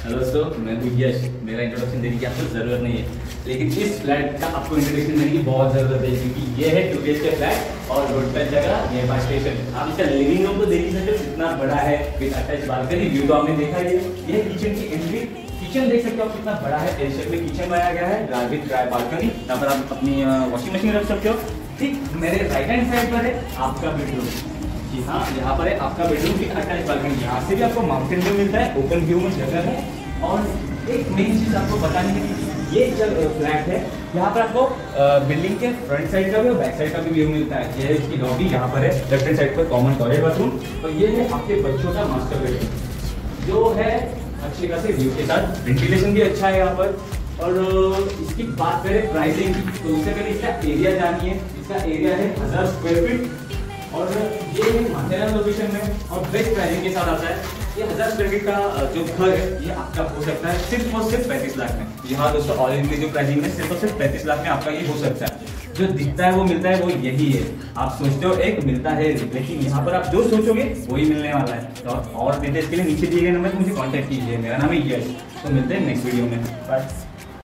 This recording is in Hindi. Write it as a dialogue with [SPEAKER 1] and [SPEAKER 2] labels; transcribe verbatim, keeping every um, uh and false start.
[SPEAKER 1] हेलो दोस्तों, मैं हूँ यश। मेरा इंट्रोडक्शन देने की आपको ज़रूरत नहीं है, लेकिन इस फ्लैट का आपको इंट्रोडक्शन देने की बहुत ज़रूरत है, क्योंकि ये है two B H K flat और रोड पर जगह नियर बाय स्टेशन। आप इसका लिविंग रूम तो देख ही सकते हो, कितना बड़ा है विद अटैच बालकनी। व्यू तो आपने देखा ही है। ये किचन की एंट्री, किचन देख सकते हो आप कितना बड़ा है। एल शेप में किचन बनाया गया है, ड्राई विद ड्राई बालकनी। यहाँ पर आप अपनी वॉशिंग मशीन रख सकते हो। ठीक मेरे राइट हैंड साइड पर है आपका बेडरूम। जी हाँ, यहाँ पर है आपका बेडरूम विद अटैच बालकनी। यहाँ से भी आपको माउंटेन व्यू मिलता है, ओपन व्यू में जगह है। और एक मेन चीज आपको बतानी है, ये जब फ्लैट है यहाँ पर आपको बिल्डिंग के फ्रंट साइड का भी और बैक साइड का भी व्यू मिलता है। ये है इसकी लॉबी, यहाँ पर है लेफ्ट हैंड साइड पर कॉमन टॉयलेट बाथरूम। और ये है आपके बच्चों का मास्टर बेडरूम, जो है अच्छे खासे व्यू के साथ। वेंटिलेशन भी अच्छा है यहाँ पर। और इसकी बात करें प्राइसिंग की, तो उससे पहले इसका एरिया जानिए। इसका एरिया है हजार स्क्वायर फीट और ये है माथेरान लोकेशन में और बेस्ट प्राइसिंग के साथ आता है। ये हजार स्क्वायर फीट का जो घर है ये आपका हो सकता है सिर्फ और सिर्फ पैंतीस लाख में। यहाँ दोस्तों ऑल इंक्लूसिव जो प्राइसिंग है सिर्फ और सिर्फ पैंतीस लाख में आपका ये हो सकता है। जो दिखता है वो मिलता है, वो यही है। आप सोचते हो एक मिलता है, लेकिन यहाँ पर आप जो सोचोगे वही मिलने वाला है। तो और डिटेल्स के लिए नीचे दिए गए नंबर पर मुझे कॉन्टैक्ट कीजिए। मेरा नाम है यश। तो मिलते हैं नेक्स्ट वीडियो में। बाय।